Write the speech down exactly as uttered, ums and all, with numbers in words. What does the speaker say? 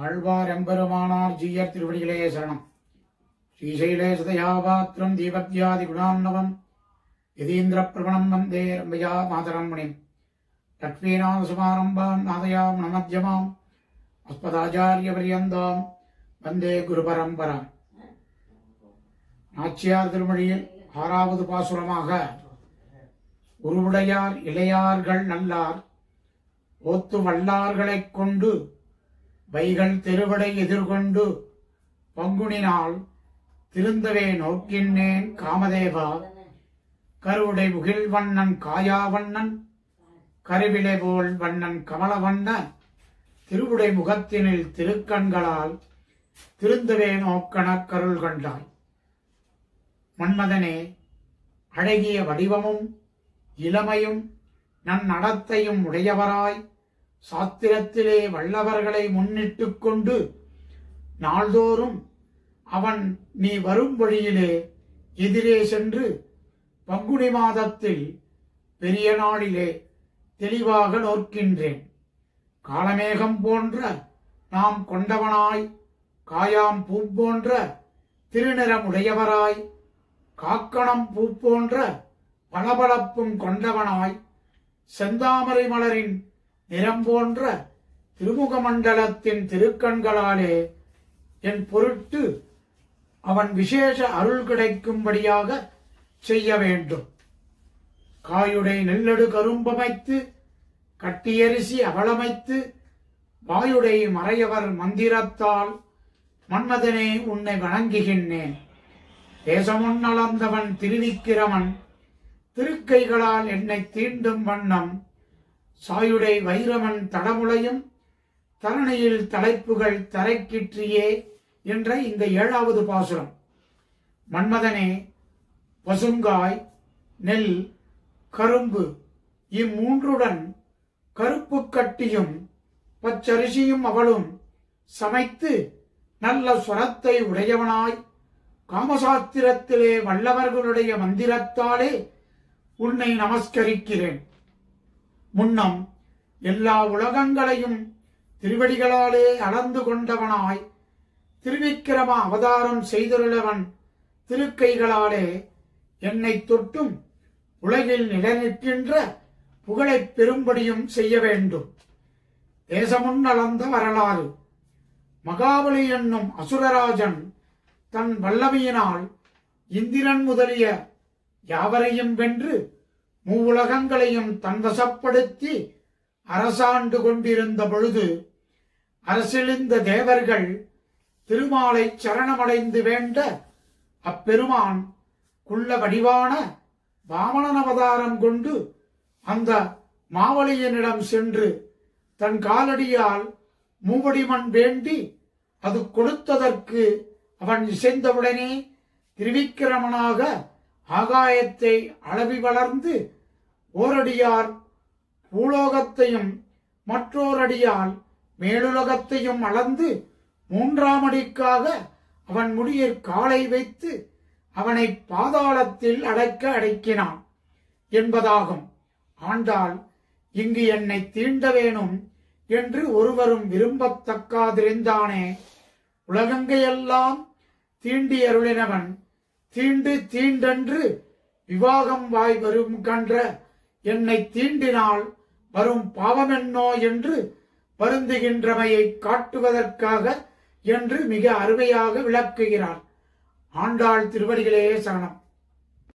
ஆழ்வார் எம்பெருமானார் ஜீயர் திருவடிகளே சரணம். ஸ்ரீசைலே சதயாபாத்திரம் தீபத்யாதி குணான்னவம் யதீந்திர பிரபணம் வந்தே ரம்பயா மாதரம் முனிம். லக்ஷ்மீநாத சமாரம்பாம் நாதயாம் நமத்யமாம் அஸ்மதாச்சாரிய பரியந்தாம் வந்தே குரு பரம்பராம். நாச்சியார் திருமொழியில் ஆறாவது பாசுரமாக, உருவுடையார் இளையார்கள் நல்லார் ஓத்து வல்லார்களைக் கொண்டு வைகள் திருவடை எதிர்கொண்டு பங்குனினால் திருந்தவே நோக்கினேன் காமதேவா. கருவுடை முகில் வண்ணன் காயாவண்ணன் கருவிலை போல் வண்ணன் கமலவண்ண திருவுடை முகத்தினில் திருக்கண்களால் திருந்தவே நோக்கணக் கருள் கண்டாய். மன்மதனே, அழகிய வடிவமும் இளமையும் நன் நடத்தையும் உடையவராய் சாத்திரத்திலே வல்லவர்களை முன்னிட்டு கொண்டு நாள்தோறும் அவன் நீ வரும் வழியிலே எதிரே சென்று பங்குனி மாதத்தில் பெரிய நாளிலே தெளிவாக நோக்கின்றேன். காலமேகம் போன்ற நாம் கொண்டவனாய் காயாம் பூ போன்ற திருநிறமுடையவராய் காக்கணம் பூ போன்ற பளபளப்பும் கொண்டவனாய் செந்தாமரை மலரின் நிறம் போன்ற திருமுக மண்டலத்தின் திருக்கண்களாலே என் பொருட்டு அவன் விசேஷ அருள் கிடைக்கும்படியாக செய்ய வேண்டும். காயுடை நெல்லடு கரும்பமைத்து கட்டியரிசி அவலமைத்து வாயுடை மறையவர் மந்திரத்தால் மன்மதனே உன்னை வணங்குகின்றேன். தேசமுன் அளந்தவன் திருவிக்கிரமன் திருக்கைகளால் என்னை தீண்டும் வண்ணம் சாயுடை வைரவன் தடமுலையும் தரணியில் தலைப்புகள் தரைக்கிற்றியே என்ற இந்த ஏழாவது பாசுரம். மன்மதனே, பசுங்காய், நெல், கரும்பு இம்மூன்றுடன் கருப்பு கட்டியும் பச்சரிசியும் அவளும் சமைத்து நல்ல ஸ்வரத்தை உடையவனாய் காமசாத்திரத்திலே வல்லவர்களுடைய மந்திரத்தாலே உன்னை நமஸ்கரிக்கிறேன். முன்னம் எல்லா உலகங்களையும் திருவடிகளாலே அளந்து கொண்டவனாய் திருவிக்கிரம அவதாரம் செய்துள்ளவன் திருக்கைகளாலே என்னை தொட்டும் உலகில் நிலைநிற்கின்ற புகழைப் பெரும்படியும் செய்ய வேண்டும். தேசமுன் அளந்த வரலாறு. மகாபலி என்னும் அசுரராஜன் தன் வல்லமையினால் இந்திரன் முதலிய யாவரையும் வென்று மூவுலகங்களையும் தன்வசப்படுத்தி அரசாண்டு கொண்டிருந்த பொழுது அரசிலிருந்த தேவர்கள் திருமாலை சரணமடைந்து வேண்ட அப்பெருமான் குள்ள வடிவான வாமனன் அவதாரம் கொண்டு அந்த மாவலியனிடம் சென்று தன் காலடியால் மூவடிமண் வேண்டி அது கொடுத்ததற்கு அவன் இசைந்தவுடனே திருவிக்கிரமனாக ஆகாயத்தை அளவி வளர்ந்து ஓரடியார் பூலோகத்தையும் மற்றோரடியால் மேலுலகத்தையும் அளந்து மூன்றாம் அடிக்காக அவன் முடியில் காலை வைத்து அவனை பாதாளத்தில் அடைக்க அடக்கினான் என்பதாகும். ஆண்டாள் இங்கு என்னை தீண்ட வேணும் என்று ஒருவரும் விரும்பத்தக்காதிருந்தானே. உலகங்கையெல்லாம் தீண்டி அருளினவன் தீண்டு தீண்டென்று விவாகம் வாய் வரும் கன்ற என்னை தீண்டினால் வரும் பாவமென்னோ என்று வருந்துகின்றமையை காட்டுவதற்காக என்று மிக அருமையாக விளக்குகிறார். ஆண்டாள் திருவடிகளே சரணம்.